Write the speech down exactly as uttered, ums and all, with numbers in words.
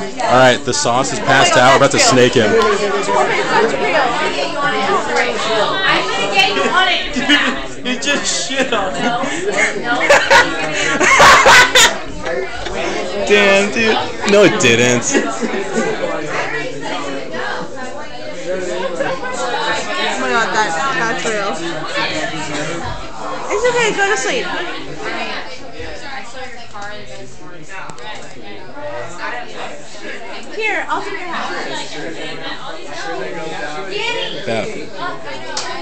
Alright, the sauce is passed out. We're about to snake him. You just shit on him. Damn, dude. No, it didn't. Oh my god, that, that's real. It's okay, go to sleep. Here, I'll take your house. Yeah.